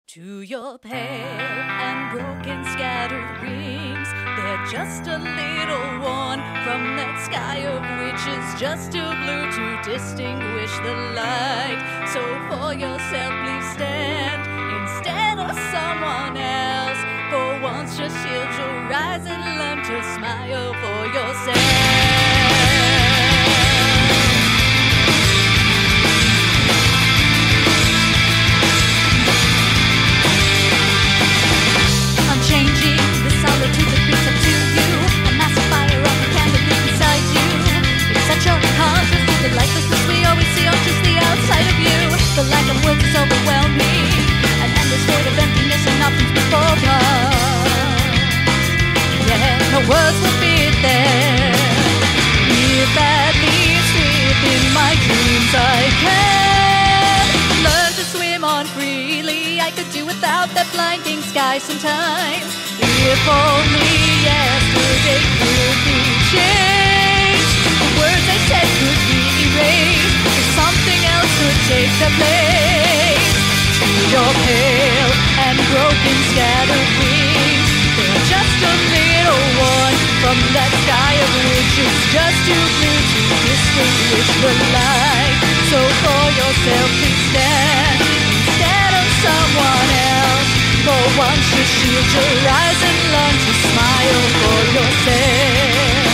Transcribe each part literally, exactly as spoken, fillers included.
To your pale and broken scattered wings, they're just a little worn from that sky of which is just too blue to distinguish the light. So for yourself please stand instead of someone else. For once just shield your eyes and learn to smile for yourself. The lack of words is overwhelming, an endless void of emptiness and nothing's before us. Yeah, no words will fit there. If at least within my dreams I can learn to swim on freely, I could do without that blinding sky sometimes. If only yesterday could be changed, the words I said could be erased, if something else could take the place. To your pale and broken scattered wings, they're just a little worn from that sky of which is just too blue to distinguish the light. So for yourself please stand instead of someone else. For once just shield your eyes and learn to smile for yourself.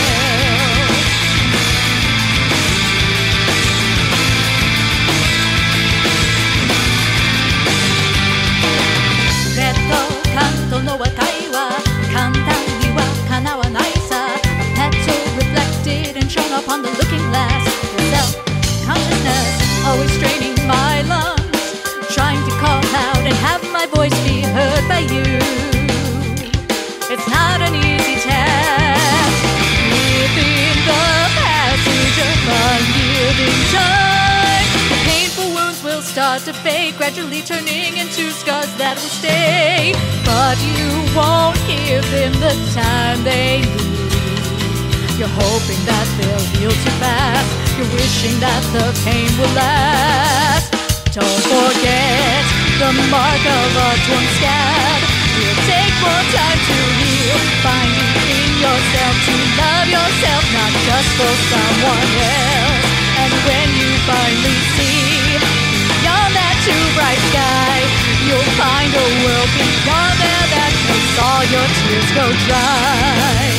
Upon the looking glass, your self-consciousness always straining my lungs, trying to call out and have my voice be heard by you. It's not an easy task, within the passage of unyielding time. The painful wounds will start to fade, gradually turning into scars that will stay. But you won't give them the time they need. You're hoping that they'll heal too fast, you're wishing that the pain will last. Don't forget the mark of a torn scab. It'll take more time to heal, finding in yourself to love yourself, not just for someone else. And when you finally see beyond that too bright sky, you'll find a world beyond there that makes all your tears go dry.